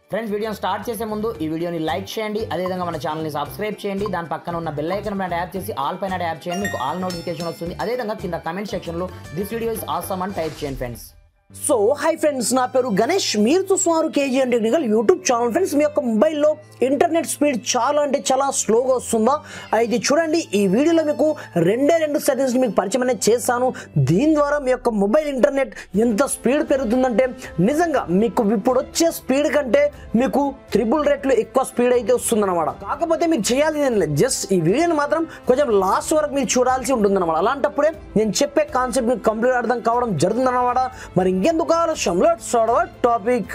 Friends వీడియోని start చేసే ముందు ఈ వీడియోని లైక్ చేయండి, అదేవిధంగా మన ఛానల్ని సబ్స్క్రైబ్ చేయండి, దాని పక్కన ఉన్న బెల్ ఐకాన్ పైన ట్యాప్ చేసి ఆల్ పైన ట్యాప్ చేయండి, మీకు ఆల్ నోటిఫికేషన్ వస్తుంది. అదేవిధంగా కింద కమెంట్ సెక్షన్లో దిస్ వీడియో ఇస్ ఆసమ్ అని టైప్ చేయండి ఫ్రెండ్స్. సో హాయ్ ఫ్రెండ్స్, నా పేరు గణేష్, మీరు చూస్తున్నారు KGN technical YouTube channel. Friends, మీ యొక్క మొబైల్లో ఇంటర్నెట్ స్పీడ్ చాలా అంటే చాలా స్లోగా వస్తుందా? అయితే చూడండి, ఈ వీడియోలో మీకు రెండు సెట్టింగ్స్ మీకు పరిచయం అనేది చేస్తాను. దీని ద్వారా మీ యొక్క మొబైల్ ఇంటర్నెట్ ఎంత స్పీడ్ పెరుగుతుందంటే నిజంగా మీకు ఇప్పుడు వచ్చే స్పీడ్ కంటే మీకు 3 రెట్లు ఎక్కువ స్పీడ్ అయితే వస్తుందన్నమాట. కాకపోతే మీరు చేయాల్సింది ఏం లేదు, జస్ట్ ఈ వీడియోని మాత్రం కొంచెం లాస్ట్ వరకు మీరు చూడాల్సి ఉంటుందన్నమాట. అలాంటప్పుడే నేను చెప్పే కాన్సెప్ట్ మీకు కంప్లీట్ అర్థం కావడం జరుగుతుందన్నమాట. మరి ఇంకెందుకు ఆలస్యం, let's start our topic.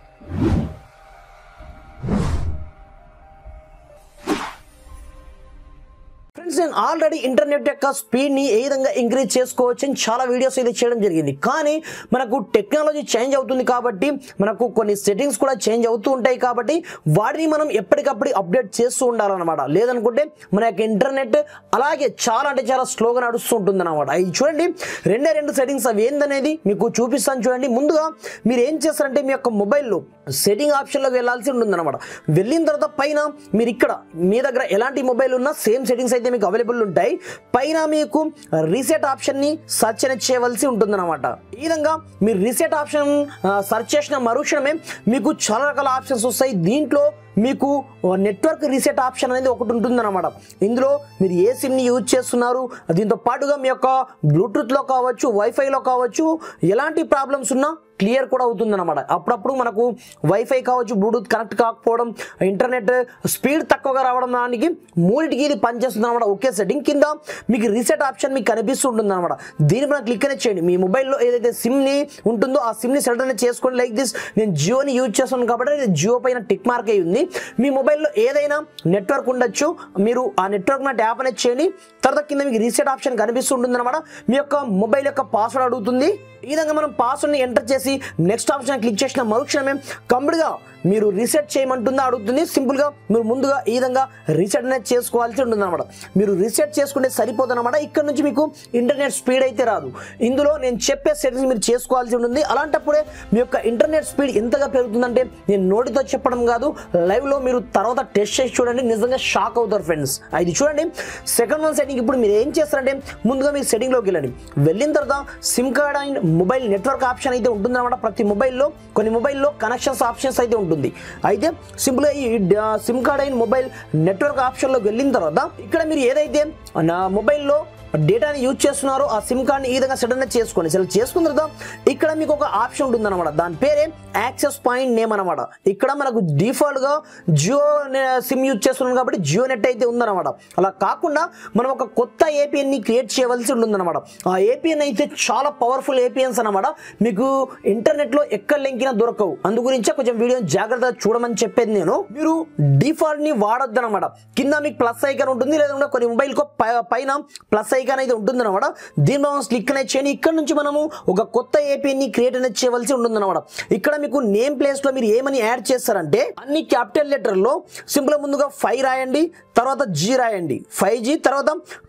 Friends, నేను ఆల్రెడీ ఇంటర్నెట్ యొక్క స్పీడ్ని ఏ విధంగా ఇంక్రీజ్ చేసుకోవచ్చు అని చాలా వీడియోస్ అయితే చేయడం జరిగింది. కానీ మనకు టెక్నాలజీ చేంజ్ అవుతుంది కాబట్టి మనకు కొన్ని సెట్టింగ్స్ కూడా చేంజ్ అవుతూ ఉంటాయి కాబట్టి వాటిని మనం ఎప్పటికప్పుడు అప్డేట్ చేస్తూ ఉండాలన్నమాట. లేదనుకుంటే మన యొక్క ఇంటర్నెట్ అలాగే చాలా అంటే చాలా స్లోగా నడుస్తూ ఉంటుంది అనమాట. ఇది చూడండి, రెండు సెట్టింగ్స్ అవి ఏందనేది మీకు చూపిస్తాను. చూడండి, ముందుగా మీరు ఏం చేస్తారంటే మీ యొక్క మొబైల్లో సెట్టింగ్ ఆప్షన్లోకి వెళ్ళాల్సి ఉంటుంది అనమాట. వెళ్ళిన తర్వాత పైన మీరు ఇక్కడ మీ దగ్గర ఎలాంటి మొబైల్ ఉన్నా సేమ్ సెట్టింగ్స్ అయితే మీకు అవైలబుల్ ఉంటాయి. పైన మీకు రీసెట్ ఆప్షన్ ని సెర్చ్ అనేది చేయవలసి ఉంటుంది అనమాట. ఈ విధంగా మీరు రీసెట్ ఆప్షన్ సెర్చ్ చేసిన మరుక్షణమే మీకు చాలా రకాల ఆప్షన్స్ వస్తాయి. దీంట్లో మీకు నెట్వర్క్ రీసెట్ ఆప్షన్ అనేది ఒకటి ఉంటుందన్నమాట. ఇందులో మీరు ఏ సిమ్ని యూజ్ చేస్తున్నారు, దీంతో పాటుగా మీ యొక్క బ్లూటూత్లో కావచ్చు, వైఫైలో కావచ్చు, ఎలాంటి ప్రాబ్లమ్స్ ఉన్నా క్లియర్ కూడా అవుతుందన్నమాట. అప్పుడప్పుడు మనకు వైఫై కావచ్చు, బ్లూటూత్ కనెక్ట్ కాకపోవడం, ఇంటర్నెట్ స్పీడ్ తక్కువగా రావడం, దానికి మూడింటికి ఇది పనిచేస్తుంది అనమాట. ఒకే సెట్టింగ్ కింద మీకు రీసెట్ ఆప్షన్ మీకు కనిపిస్తూ ఉంటుంది అనమాట. దీనిపైన క్లిక్ అనేది చేయండి. మీ మొబైల్లో ఏదైతే సిమ్ని ఉంటుందో ఆ సిమ్ని సెలెక్ట్ అనేది చేసుకోండి. లైక్ దిస్, నేను జియోని యూజ్ చేస్తున్నాను కాబట్టి జియో పైన టిక్ మార్క్ అయి ఉంది. మీ మొబైల్లో ఏదైనా నెట్వర్క్ ఉండొచ్చు, మీరు ఆ నెట్వర్క్ మీద ట్యాప్ అనేది చేయండి. తర్వాత కింద మీకు రీసెట్ ఆప్షన్ కనిపిస్తూ ఉంటుంది అనమాట. మీ యొక్క మొబైల్ యొక్క పాస్వర్డ్ అడుగుతుంది. ఈ విధంగా మనం పాస్వర్డ్ని ఎంటర్ చేసి నెక్స్ట్ ఆప్షన్ క్లిక్ చేసిన మరుక్షణమే కంప్లీట్గా మీరు రీసెట్ చేయమంటుందా అడుగుతుంది. సింపుల్గా మీరు ముందుగా ఈ విధంగా రీసెట్ అనేది చేసుకోవాల్సి ఉంటుంది అనమాట. మీరు రీసెట్ చేసుకుంటే సరిపోతుంది అనమాట. ఇక్కడ నుంచి మీకు ఇంటర్నెట్ స్పీడ్ అయితే రాదు. ఇందులో నేను చెప్పే సెట్టింగ్స్ మీరు చేసుకోవాల్సి ఉంటుంది. అలాంటప్పుడే మీ యొక్క ఇంటర్నెట్ స్పీడ్ ఎంతగా పెరుగుతుందంటే నేను నోటితో చెప్పడం కాదు, లైవ్లో మీరు తర్వాత టెస్ట్ చేసి చూడండి, నిజంగా షాక్ అవుతారు ఫ్రెండ్స్. అది చూడండి, సెకండ్ వన్ సెట్టింగ్. ఇప్పుడు మీరు ఏం చేస్తారంటే ముందుగా మీరు సెట్టింగ్లోకి వెళ్ళండి. వెళ్ళిన తర్వాత SIM card and mobile network option అయితే ఉంటుందన్నమాట. ప్రతి మొబైల్లో కొన్ని మొబైల్లో కనెక్షన్స్ ఆప్షన్స్ అయితే ఉంటుంది. అయితే సింపుల్గా ఈ సిమ్ కార్డ్ అయిన మొబైల్ నెట్వర్క్ ఆప్షన్లోకి వెళ్ళిన తర్వాత ఇక్కడ మీరు ఏదైతే నా మొబైల్లో డేటాని యూజ్ చేస్తున్నారో ఆ సిమ్ కార్డ్ని ఈ విధంగా సెట్ అనేది చేసుకోండి. సెలెక్ట్ చేసుకున్న తర్వాత ఇక్కడ మీకు ఒక ఆప్షన్ ఉంటుంది అనమాట. దాని పేరే యాక్సెస్ పాయింట్ నేమ్ అనమాట. ఇక్కడ మనకు డిఫాల్ట్గా జియో సిమ్ యూజ్ చేస్తున్నాం కాబట్టి జియో నెట్ అయితే ఉందన్నమాట. అలా కాకుండా మనం ఒక కొత్త ఏపీఎన్ని క్రియేట్ చేయవలసి ఉంటుందన్నమాట. ఆ ఏపీఎన్ అయితే చాలా పవర్ఫుల్ ఏపీఎన్స్ అనమాట. మీకు ఇంటర్నెట్లో ఎక్కడ లింకినా దొరకవు. అందుగురించే కొంచెం వీడియోని జాగ్రత్తగా చూడమని చెప్పేది నేను. మీరు డిఫాల్ట్ని వాడొద్దు అనమాట. కింద మీకు ప్లస్ ఐకాన్ ఉంటుంది, లేదంటే కొన్ని మొబైల్కు పైన ప్లస్ ఐకాన్ అయితే ఉంటుందన్నమాట. దీనిలో క్లిక్ అనేది చేయండి. ఇక్కడ నుంచి మనము ఒక కొత్త ఏపీని క్రియేట్ అనేది చేయవలసి ఉంటుందన్నమాట. ఇక్కడ మీకు నేమ్ ప్లేస్ లో మీరు ఏమని యాడ్ చేస్తారంటే అన్ని క్యాపిటల్ లెటర్ లో సింపుల్ ముందుగా 5 రాయండి, తర్వాత G రాయండి, 5G, తర్వాత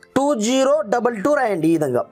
2022 రాయండి. ఈ విధంగా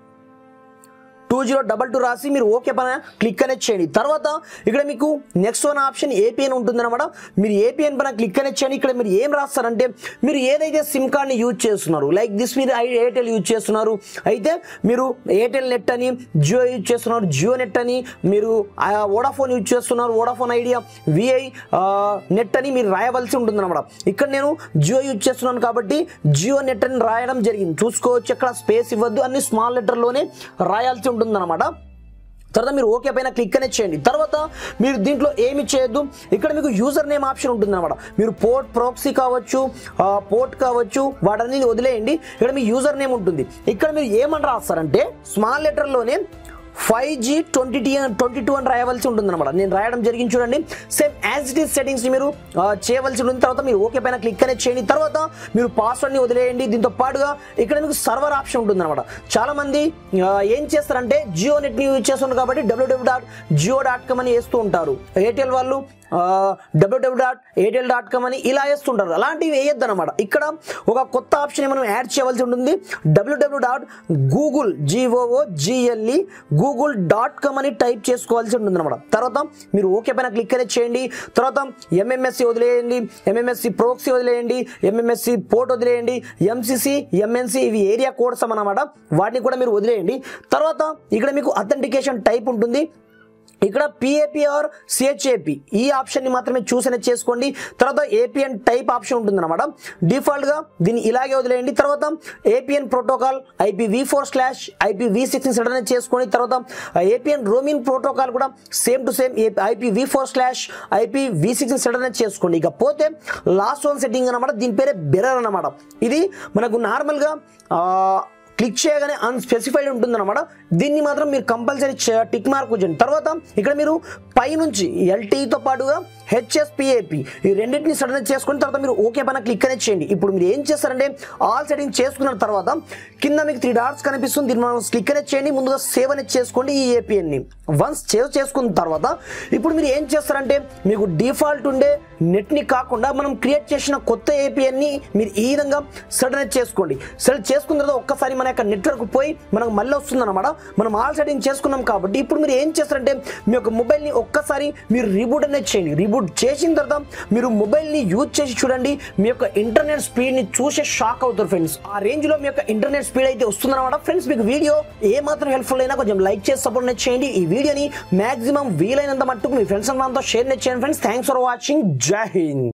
2022 రాసి మీరు ఓకే పైన క్లిక్ అనేది చేయండి. తర్వాత ఇక్కడ మీకు నెక్స్ట్ వన్ ఆప్షన్ ఏపీఎన్ ఉంటుందన్నమాట. మీరు ఏపీఎన్ పైన క్లిక్ అనేది చేయండి. ఇక్కడ మీరు ఏం రాస్తారంటే మీరు ఏదైతే సిమ్ కార్డ్ని యూజ్ చేస్తున్నారు, లైక్ దిస్ మీరు ఎయిర్టెల్ యూజ్ చేస్తున్నారు అయితే మీరు ఎయిర్టెల్ నెట్ అని, జియో యూజ్ చేస్తున్నారు జియో నెట్ అని, మీరు వోడాఫోన్ యూజ్ చేస్తున్నారు వోడాఫోన్ ఐడియా విఐ నెట్ అని మీరు రాయవలసి ఉంటుందన్నమాట. ఇక్కడ నేను జియో యూజ్ చేస్తున్నాను కాబట్టి జియో నెట్ అని రాయడం జరిగింది. చూసుకోవచ్చు, ఎక్కడ స్పేస్ ఇవ్వద్దు, అన్ని స్మాల్ లెటర్లోనే రాయాల్సి ఉంటుంది అన్నమాట. తర్వాత మీరు ఓకే పైన క్లిక్ అనేది చేయండి. తర్వాత మీరు దీంట్లో ఏమి చేయొద్దు, ఇక్కడ మీకు యూజర్ నేమ్ ఆప్షన్ ఉంటుంది అనమాట. మీరు పోర్ట్ ప్రాక్సీ కావచ్చు, పోర్ట్ కావచ్చు, వాటన్ని వదిలేయండి. ఇక్కడ మీ యూజర్ నేమ్ ఉంటుంది. ఇక్కడ మీరు ఏమని రాస్తారంటే స్మాల్ లెటర్లోనే 5G22 అని రాయవలసి ఉంటుంది అనమాట. నేను రాయడం జరిగింది చూడండి. Same as it is settings మీరు చేయవలసి ఉంటుంది. తర్వాత మీరు ఓకే పైన క్లిక్ అనేది చేయండి. తర్వాత మీరు పాస్వర్డ్ని వదిలేయండి. దీంతో పాటుగా ఇక్కడ మీకు సర్వర్ ఆప్షన్ ఉంటుంది అనమాట. చాలా మంది ఏం చేస్తారంటే జియో నెట్ని యూజ్ చేస్తున్నారు కాబట్టి www.jio.com అని వేస్తూ ఉంటారు. ఎయిర్టెల్ వాళ్ళు www.airtel.com అని ఇలా వేస్తుంటారు. అలాంటివి వేయొద్దు అనమాట. ఇక్కడ ఒక కొత్త ఆప్షన్ మనం యాడ్ చేయవలసి ఉంటుంది. www.google google.com అని టైప్ చేసుకోవాల్సి ఉంటుంది అనమాట. తర్వాత మీరు ఓకే పైన క్లిక్ అనేది చేయండి. తర్వాత ఎంఎంఎస్సి వదిలేయండి, ఎంఎంఎస్సి ప్రోక్సీ వదిలేయండి, ఎంఎంఎస్సి పోర్ట్ వదిలేయండి, ఎంసిసి ఎంఎన్సి ఇవి ఏరియా కోడ్స్ అన్నమాట, వాటిని కూడా మీరు వదిలేయండి. తర్వాత ఇక్కడ మీకు అథెంటికేషన్ టైప్ ఉంటుంది. ఇక్కడ పిఏపి ఆర్ సిహెచ్ఏపి ఈ ఆప్షన్ని మాత్రమే చూస్ అనేది చేసుకోండి. తర్వాత ఏపీఎన్ టైప్ ఆప్షన్ ఉంటుంది అనమాట. డిఫాల్ట్గా దీన్ని ఇలాగే వదిలేయండి. తర్వాత ఏపీఎన్ ప్రోటోకాల్ IPv4/IPv6 సెట్ అనేది చేసుకోండి. తర్వాత ఏపీఎన్ రోమింగ్ ప్రోటోకాల్ కూడా same to same IPv4/IPv6 set అనేది చేసుకోండి. ఇకపోతే లాస్ట్ వన్ సెట్టింగ్ అనమాట, దీని పేరే బెరర్ అనమాట. ఇది మనకు నార్మల్గా క్లిక్ చేయగానే అన్స్పెసిఫైడ్ ఉంటుంది అనమాట. దీన్ని మాత్రం మీరు కంపల్సరీ టిక్ మార్క్ ఉంచండి. తర్వాత ఇక్కడ మీరు పైనుంచి LTEతో పాటుగా HSPAP ఈ రెండింటిని సెట్ అనేది చేసుకుని తర్వాత మీరు ఓకే పైన క్లిక్ అనేది చేయండి. ఇప్పుడు మీరు ఏం చేస్తారంటే ఆల్ సెట్టింగ్ చేసుకున్న తర్వాత కింద మీకు 3 డాట్స్ కనిపిస్తుంది, దీన్ని మనం క్లిక్ అనేది చేయండి. ముందుగా సేవ్ అనేది చేసుకోండి ఈ ఏపీఎన్ని. వన్స్ సేవ్ చేసుకున్న తర్వాత ఇప్పుడు మీరు ఏం చేస్తారంటే మీకు డిఫాల్ట్ ఉండే నెట్ని కాకుండా మనం క్రియేట్ చేసిన కొత్త ఏపీఎన్ని మీరు ఈ విధంగా సెట్ అనేది చేసుకోండి. సెట్ చేసుకున్న తర్వాత ఒక్కసారి మన యొక్క నెట్వర్క్ పోయి మనకు మళ్ళీ వస్తుంది అనమాట. మనం ఆల్ సెట్టింగ్ చేసుకున్నాం కాబట్టి ఇప్పుడు మీరు ఏం చేస్తారంటే మీ యొక్క మొబైల్ని ఒక్కసారి మీరు రీబూట్ అనేది చేయండి. రీబూట్ చేసిన తర్వాత మీరు మొబైల్ని యూజ్ చేసి చూడండి, మీ యొక్క ఇంటర్నెట్ స్పీడ్ని చూసే షాక్ అవుతారు ఫ్రెండ్స్. ఆ రేంజ్లో మీ యొక్క ఇంటర్నెట్ స్పీడ్ అయితే వస్తుందన్నమాట. ఫ్రెండ్స్ మీకు వీడియో ఏ మాత్రం హెల్ప్ఫుల్ అయినా కొంచెం లైక్ చేసి సపోర్ట్ అనేది చేయండి. ఈ వీడియోని మాక్సిమం వీలైనంత మట్టుకు మీ ఫ్రెండ్స్ అందరితో షేర్ అనేది చేయండి ఫ్రెండ్స్. Thanks for watching. జై హింద్.